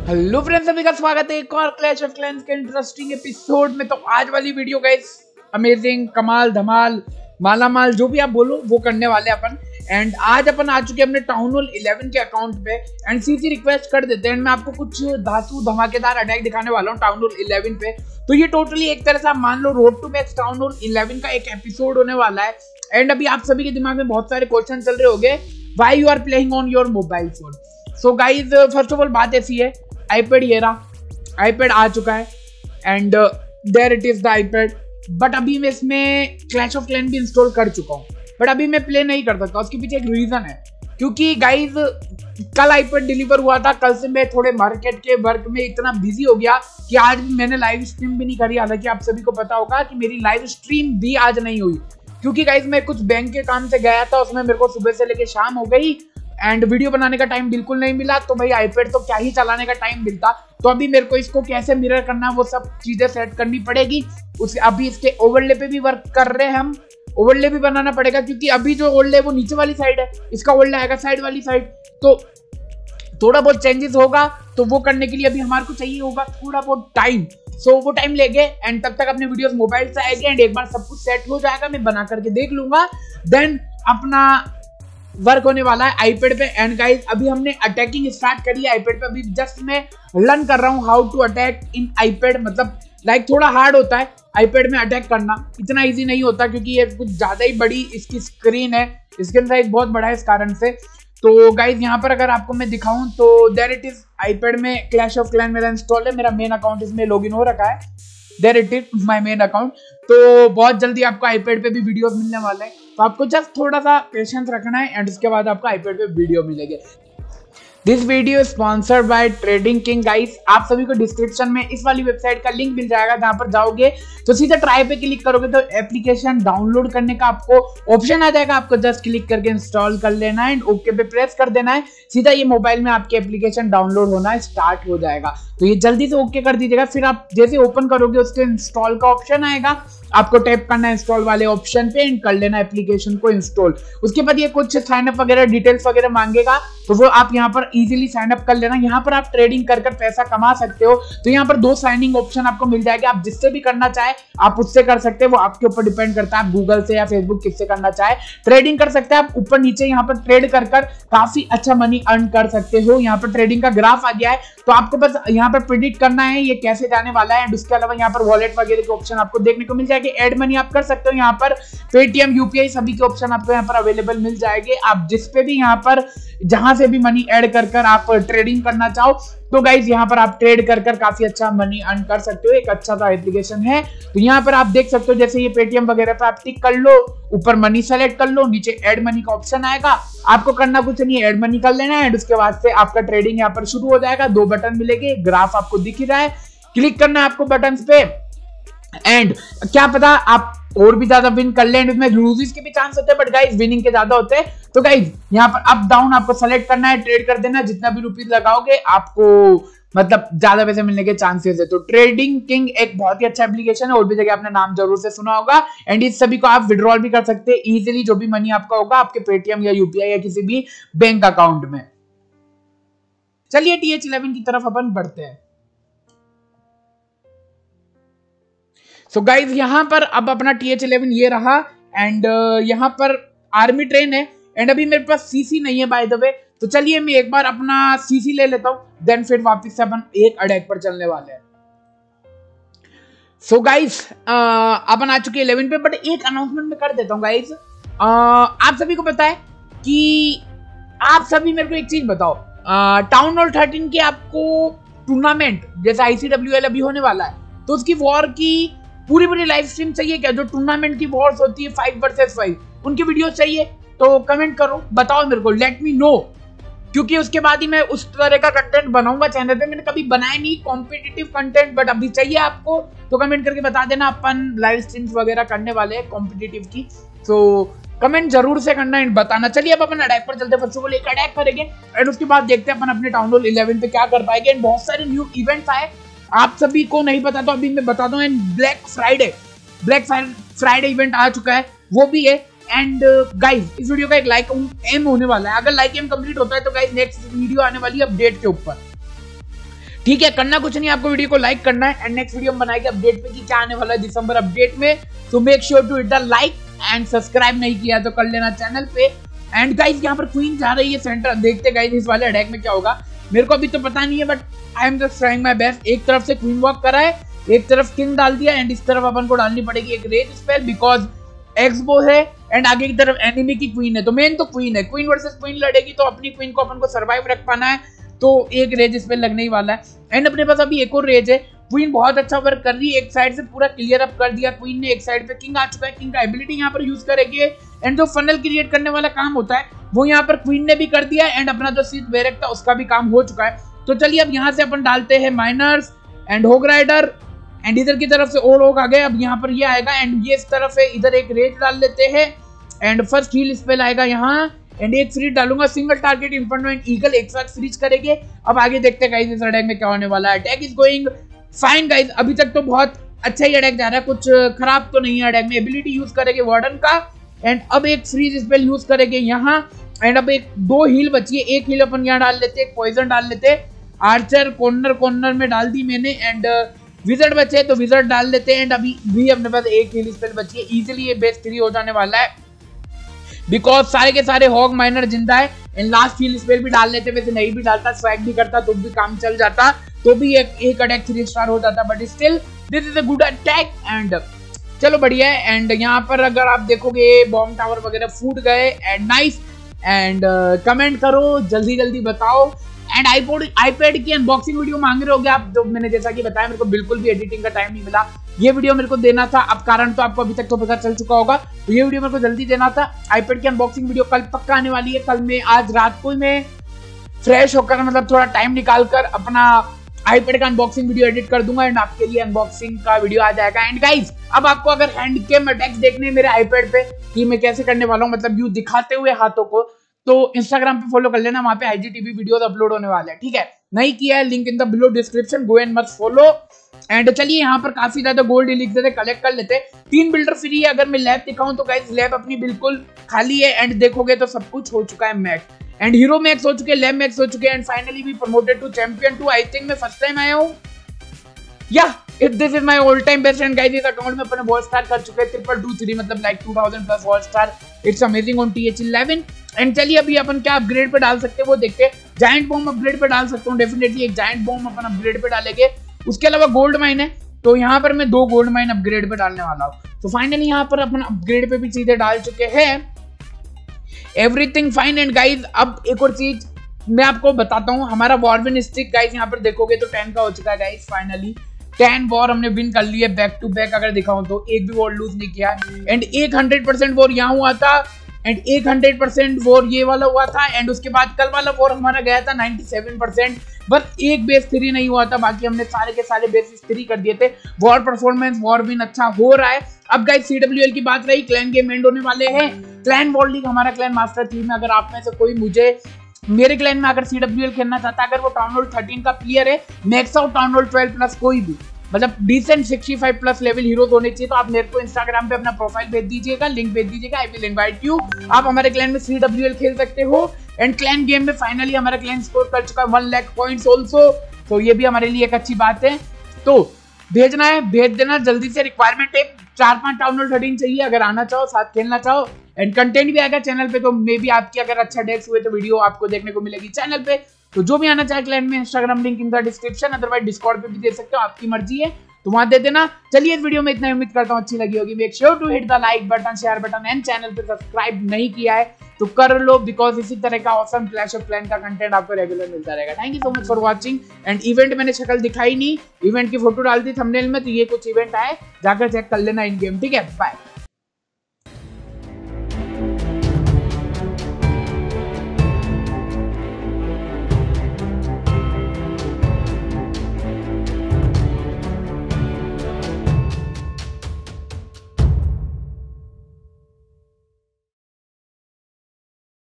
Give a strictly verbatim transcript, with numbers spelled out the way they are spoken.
Hello friends, सभी का स्वागत है एक और क्लैश ऑफ क्लैंस के इंटरेस्टिंग एपिसोड में। तो आज वाली वीडियो गाइस अमेजिंग, कमाल, धमाल, माला माल, जो भी आप बोलो वो करने वाले अपन। एंड आज अपन आ चुके हैं अपने टाउन हॉल इलेवन के अकाउंट पे एंड सीसी रिक्वेस्ट कर देते हैं। मैं आपको कुछ धांसू धमाकेदार अटैक दिखाने वाला हूँ टाउन हॉल इलेवन पे। तो ये टोटली एक तरह से आप मान लो road to max town hall eleven का एक एपिसोड होने वाला है। एंड अभी आप सभी के दिमाग में बहुत सारे क्वेश्चन चल रहे होंगे, why you are playing on your mobile phone. So guys first of all बात ऐसी है, आईपैड ये रहा, आईपैड आ चुका है and there it is the iPad. But अभी मैं इसमें क्लैश ऑफ क्लैन भी इंस्टॉल कर चुका हूँ, बट अभी मैं प्ले नहीं कर सकता। उसके पीछे एक रीजन है, क्योंकि गाइज कल आईपैड डिलीवर हुआ था। कल से मैं थोड़े मार्केट के वर्क में इतना बिजी हो गया कि आज मैंने लाइव स्ट्रीम भी नहीं करी। हालांकि आप सभी को पता होगा कि मेरी लाइव स्ट्रीम भी आज नहीं हुई, क्योंकि गाइज मैं कुछ बैंक के काम से गया था, उसमें मेरे को सुबह से लेके शाम हो गई एंड वीडियो बनाने का टाइम बिल्कुल नहीं मिला। तो भाई आईपैड तो क्या ही चलाने का टाइम मिलता। तो अभी मेरे को इसको कैसे मिरर करना वो सब चीजें सेट करनी पड़ेगी। उसे अभी इसके ओवरले पे भी वर्क कर रहे हैं हम, ओवरले भी बनाना पड़ेगा, क्योंकि अभी जो ओवरले है वो नीचे वाली साइड है, इसका ओवरले आएगा साइड वाली साइड। तो थोड़ा बहुत चेंजेस होगा, तो वो करने के लिए अभी हमारे को चाहिए होगा थोड़ा बहुत टाइम। सो so, वो टाइम लेंगे एंड तब तक अपने वीडियोस मोबाइल से आएंगे एंड एक बार सब कुछ सेट हो जाएगा, मैं बना करके देख लूंगा, देन अपना वर्क होने वाला है आईपैड पे। एंड गाइस अभी हमने अटैकिंग स्टार्ट करी है आईपैड पे। अभी जस्ट मैं लर्न कर रहा हूँ how to attack in iPad. मतलब लाइक like, थोड़ा हार्ड होता है आईपैड में अटैक करना, इतना इजी नहीं होता, क्योंकि ये कुछ ज्यादा ही बड़ी इसकी स्क्रीन है, स्क्रीन साइज बहुत बड़ा है इस कारण से। तो गाइज यहाँ पर अगर आपको मैं दिखाऊं तो देयर इट इज, आईपैड में क्लैश ऑफ क्लैन मेरा इंस्टॉल है, मेरा मेन अकाउंट इसमें लॉगिन हो रखा है, there it is my main account. तो बहुत जल्दी आपको आईपैड पे भी वीडियोस मिलने वाले हैं, तो आपको जस्ट थोड़ा सा पेशेंस रखना है एंड उसके बाद आपको आईपैड पे वीडियो मिलेंगे। This video sponsored by trading king. Guys आप सभी को डिस्क्रिप्शन में इस वाली वेबसाइट का लिंक मिल जाएगा, जहां पर जाओगे तो सीधा ट्राई पे क्लिक करोगे तो एप्लीकेशन डाउनलोड करने का आपको ऑप्शन आ जाएगा। आपको जस्ट क्लिक करके इंस्टॉल कर लेना है एंड ओके पे प्रेस कर देना है, सीधा ये मोबाइल में आपकी एप्लीकेशन डाउनलोड होना स्टार्ट हो जाएगा। तो ये जल्दी से ओके कर दीजिएगा। फिर आप जैसे ओपन करोगे उसके इंस्टॉल का ऑप्शन आएगा, आपको टैप करना है इंस्टॉल वाले ऑप्शन पे एंड कर लेना एप्लीकेशन को इंस्टॉल। उसके बाद ये कुछ साइन अप वगैरह डिटेल्स वगैरह मांगेगा, तो वो आप यहाँ पर इजीली साइन अप कर लेना। यहाँ पर आप ट्रेडिंग कर कर पैसा कमा सकते हो। तो यहाँ पर दो साइनिंग ऑप्शन आपको मिल जाएगा, आप जिससे भी करना चाहे आप उससे कर सकते हैं, वो आपके ऊपर डिपेंड करता है, आप गूगल से या फेसबुक किससे करना चाहे ट्रेडिंग कर सकते हैं। आप ऊपर नीचे यहाँ पर ट्रेड कर कर काफी अच्छा मनी अर्न कर सकते हो। यहाँ पर ट्रेडिंग का ग्राफ आ गया है, तो आपको बस यहाँ पर प्रिडिक्ट करना है ये कैसे जाने वाला है। एंड उसके अलावा यहाँ पर वॉलेट वगैरह के ऑप्शन आपको देखने को मिल जाएंगे, एड मनी आप कर सकते हो। यहाँ पर पेटीएम, यूपीआई सभी के ऑप्शन आपको यहाँ पर अवेलेबल मिल जाएंगे। आप जिस पे भी यहाँ पर जहां से भी मनी ऐड कर कर आप ट्रेडिंग करना चाहो तो गाइज यहाँ पर आप ट्रेड कर कर काफी अच्छा मनी अर्न कर सकते हो। एक अच्छा सा एप्लीकेशन है। तो यहाँ पर आप देख सकते हो, जैसे ये पेटीएम वगैरह पे आप टिक कर लो, ऊपर मनी सेलेक्ट कर लो, नीचे ऐड मनी का ऑप्शन आएगा। आपको करना कुछ नहीं, ऐड मनी कर लेना है, उसके बाद से आपका ट्रेडिंग यहाँ पर शुरू हो जाएगा। दो बटन मिलेंगे, ग्राफ आपको दिख ही रहा है, क्लिक करना है आपको बटन पे एंड क्या पता आप और भी ज्यादा विन कर ले। इसमें लूजेस के भी चांस होते हैं, बट गाइस विनिंग के ज्यादा होते हैं। तो गाइस यहाँ पर अप डाउन आपको सेलेक्ट करना है, ट्रेड कर देना, जितना भी रुपीज लगाओगे आपको मतलब ज्यादा पैसे मिलने के चांसेस है। तो ट्रेडिंग किंग एक बहुत ही अच्छा एप्लीकेशन है, और भी जगह आपने नाम जरूर से सुना होगा। एंड इस सभी को आप विड्रॉल भी कर सकते हैं इजीली, जो भी मनी आपका होगा आपके पेटीएम या यूपीआई या किसी भी बैंक अकाउंट में। चलिए टी एच इलेवन की तरफ अपन बढ़ते हैं। सो so गाइज यहाँ पर अब अपना टी एच इलेवन ये रहा एंड uh, यहाँ पर आर्मी ट्रेन है एंड अभी मेरे पास सीसी नहीं है बाय द वे। तो चलिए मैं एक बार अपना सीसी ले लेता हूँ, देन फिर वापस से अपन एक अटैक पर चलने वाले हैं। सो गाइज अपन आ चुके हैं इलेवन पे, बट एक अनाउंसमेंट में कर देता हूँ गाइज। uh, आप सभी को पता है कि आप सभी मेरे को एक चीज बताओ, टाउन हॉल थर्टीन की आपको टूर्नामेंट जैसे आईसीडब्ल्यूएल अभी होने वाला है, तो उसकी वॉर की पूरी पूरी लाइव स्ट्रीम चाहिए क्या? जो टूर्नामेंट की वॉर्स होती है फाइव वर्सेस फाइव, उनकी वीडियो चाहिए तो कमेंट करो, बताओ मेरे को, लेट मी नो, क्योंकि उसके बाद ही मैं उस तरह का कंटेंट बनाऊंगा चैनल पे। मैंने कभी बनाया नहीं कॉम्पिटिटिव कंटेंट, बट अभी चाहिए आपको तो कमेंट करके बता देना। अपन लाइव स्ट्रीम्स वगैरह करने वाले हैं कॉम्पिटिटिव की, तो कमेंट जरूर से करना एंड बताना। चलिए अब अपन अटैक पर चलते हैं। फर्स्ट ऑफ ऑल एक अटैक करेंगे एंड उसके बाद देखते हैं अपन अपने टाउन हॉल इलेवन पे क्या कर पाएंगे। एंड बहुत सारे न्यू इवेंट्स आए, आप सभी को नहीं पता तो अभी मैं बता दूं। And black Friday black Friday event आ चुका है, वो भी है। एंड गाइज इस वीडियो का एक लाइक एम होने वाला है, अगर लाइक एम कंप्लीट होता है तो गाइज नेक्स्ट वीडियो आने वाली है अपडेट के ऊपर। ठीक है, करना कुछ नहीं, आपको वीडियो को लाइक करना है एंड नेक्स्ट वीडियो हम बनाएंगे अपडेट पे कि क्या आने वाला है दिसंबर अपडेट में। So make sure to hit the like and subscribe नहीं किया तो कर लेना चैनल पे। एंड गाइस यहाँ पर क्वीन जा रही है सेंटर, देखते गाइस इस वाले अटैक में क्या होगा, मेरे को अभी तो पता नहीं है but I am just trying my best. एक तरफ से क्वीन वॉक करा है, एक तरफ किंग डाल दिया एंड इस तरफ अपन को डालनी पड़ेगी एक रेज स्पेल बिकॉज एक्सबो है एंड आगे की तरफ एनिमी की क्वीन है। तो मेन तो क्वीन है, क्वीन वर्सेस क्वीन लड़ेगी तो अपनी क्वीन को अपन को सर्वाइव रख पाना है, तो एक रेज स्पेल लगने ही वाला है। एंड अपने पास अभी एक और रेज है, क्वीन बहुत अच्छा वर्क कर रही है, एक साइड से पूरा क्लियर अप कर दिया क्वीन ने, एक साइड पे किंग आ चुका है, किंग का एबिलिटी यहाँ पर यूज करेंगे एंड जो फनल क्रिएट करने वाला काम होता है वो यहाँ पर क्वीन ने भी कर दिया एंड अपना जो सीट बेरेक था उसका भी काम हो चुका है। तो चलिए अब यहाँ से अपन डालते हैं miners and hog rider and इधर की तरफ से और लोग आ गए, अब यहाँ पर ये आएगा एंड ये इस तरफ है, इधर एक रेज डाल लेते हैं एंड फर्स्ट हील स्पेल आएगा यहाँ एंड एक फ्रीज डालूंगा, single target inferno and eagle एक साथ फ्रीज करेंगे। अब आगे देखते हैं गाइस इस अटैक में क्या होने वाला है। Attack is going fine guys, अभी तक तो बहुत अच्छा ही अटैक जा रहा है, कुछ खराब तो नहीं है अटैक में। एबिलिटी यूज करेंगे वार्डन का एंड अब एक फ्रीज स्पेल यूज करेंगे यहाँ एंड अब एक दो हील बची है, एक हील अपन यहाँ डाल लेते हैं, पॉइजन डाल लेते हैं, आर्चर कॉर्नर कॉर्नर में डाल दी मैंने एंड विजर्ड बचे तो विजर्ड डाल लेते हैं एंड अभी भी अपने पास एक हील स्पेल बची है, इजीली ये बेस थ्री हो जाने वाला है बिकॉज सारे के सारे हॉग माइनर जिंदा है एंड लास्ट हील स्पेल भी डाल लेते, वैसे नहीं भी डालता स्वैग भी करता तो भी काम चल जाता, तो भी एक एक अटैक थ्री स्टार हो जाता, but still this is a good attack and चलो बढ़िया है। एंड यहाँ पर अगर आप देखोगे बॉम्ब टावर वगैरह फूट गए एंड नाइस एंड कमेंट करो जल्दी जल्दी बताओ एंड आईपैड आईपैड की अनबॉक्सिंग वीडियो मांग रहे होगे आप, जो मैंने जैसा कि बताया मेरे को बिल्कुल भी एडिटिंग का टाइम नहीं मिला, ये वीडियो मेरे को देना था, अब कारण तो आपको अभी तक तो पता चल चुका होगा, तो ये वीडियो मेरे को जल्दी देना था। आईपैड की अनबॉक्सिंग वीडियो कल पक्का आने वाली है, कल मैं आज रात को ही मैं फ्रेश होकर मतलब थोड़ा टाइम निकाल कर अपना आईपैड का अनबॉक्सिंग वीडियो एडिट कर दूंगा एंड आपके लिए अनबॉक्सिंग का वीडियो आ जाएगा। एंड गाइस अब आपको अगर हैंड कैम अटैक्स देखने हैं मेरे आईपैड पे कि मैं कैसे करने वाला हूँ, मतलब यू दिखाते हुए हाथों को, तो इंस्टाग्राम पे फॉलो कर लेना, वहां पे आईजीटीवी वीडियोस अपलोड होने वाले हैं, ठीक है, नहीं किया है link in the below description, go and must follow. And चलिए यहाँ पर काफी ज्यादा गोल्ड इलिक्स थे, कलेक्ट कर लेते, तीन बिल्डर फ्री है। अगर मैं लैब दिखाऊं तो गाइस लैब अपनी बिल्कुल खाली है एंड देखोगे तो सब कुछ हो चुका है मैक्स एंड हीरो मैक्स हो चुके हैं, लैब मैक्स हो चुके हैं एंड फाइनली भी promoted to champion two. I think मैं फर्स्ट टाइम आया हूँ या if this is my all time best and guys इस अकाउंट में अपने वॉल स्टार कर चुके हैं ट्रिपल टू थ्री मतलब like two thousand plus wall star, it's amazing on T H eleven. And चलिए अभी अपन क्या अपग्रेड पे डाल सकते हैं वो देखते हैं। जायंट बॉम्ब अपग्रेड पे डाल सकता हूँ डेफिनेटली, एक जायंट बॉम्ब अपन अपग्रेड पे डालेंगे। उसके अलावा गोल्ड माइन है तो यहाँ पर मैं दो गोल्ड माइन अपग्रेड पे डालने वाला हूँ। तो फाइनली यहाँ पर अपन अपग्रेड पे भी सीधे डाल चुके हैं, एवरीथिंग फाइन। एंड गाइज अब एक और चीज मैं आपको बताता हूँ, हमारा वॉर विन स्ट्रिक गाइज यहाँ पर देखोगे तो टेन का हो चुका है गाइज, फाइनली टेन वॉर हमने विन कर लिए बैक टू बैक। अगर दिखाऊं तो एक भी वॉर लूज नहीं किया एंड एक हंड्रेड परसेंट वॉर यहाँ हुआ था एंड एक हंड्रेड परसेंट वॉर ये वाला हुआ था एंड उसके बाद कल वाला वॉर हमारा गया था नाइंटी सेवन परसेंट, बस एक बेस थ्री नहीं हुआ था, बाकी हमने सारे के सारे बेसिस थ्री कर दिए थे। वॉर परफॉर्मेंस वॉर विन अच्छा हो रहा है। अब गाइस सीडब्ल्यूएल की बात रही, क्लैन गेम एंड होने वाले हैं, क्लैन वॉर लीग हमारा क्लैन मास्टर थ्री में अगर आप में से कोई मुझे मेरे क्लैन में अगर सीडब्ल्यूएल खेलना चाहता है, अगर वो टाउन हॉल थर्टीन का प्लेयर है, max out town hall twelve plus कोई भी मतलब decent sixty five plus level heroes होने चाहिए, तो आप मेरे को इंस्टाग्राम पे अपना प्रोफाइल भेज दीजिएगा, लिंक भेज दीजिएगा, आई विल इनवाइट यू। आप हमारे क्लैन में सीडब्ल्यूएल खेल सकते हो एंड क्लैन गेम में फाइनली हमारा क्लैन स्कोर कर चुका है वन लाख पॉइंट्स ऑल्सो, तो ये भी हमारे लिए एक अच्छी बात है। तो भेजना है भेज देना जल्दी से, रिक्वायरमेंट है चार पांच टाउन हॉल थर्टीन चाहिए, अगर आना चाहो साथ खेलना चाहो एंड कंटेंट भी आएगा चैनल पे, तो मे भी आपकी अगर अच्छा डेक्स हुए तो वीडियो आपको देखने को मिलेगी चैनल पे। तो जो भी आना चाहे क्लैन में, Instagram link in the description, otherwise Discord पे भी दे सकते हो, आपकी मर्जी है तो वहां दे देना। चलिए इस वीडियो में इतना, उम्मीद करता हूँ अच्छी लगी होगी। Make sure to hit the like button, share button and channel पे सब्सक्राइब नहीं किया है तो कर लो, बिकॉज इसी तरह का ऑसम क्लैश ऑफ क्लैन का कंटेंट आपको रेगुलर मिलता रहेगा। Thank you so much for watching. And event मैंने शक्ल दिखाई नहीं, इवेंट की फोटो डाल दी थंबनेल में, तो ये कुछ इवेंट आए, जाकर चेक कर लेना इन गेम, ठीक है, बाय।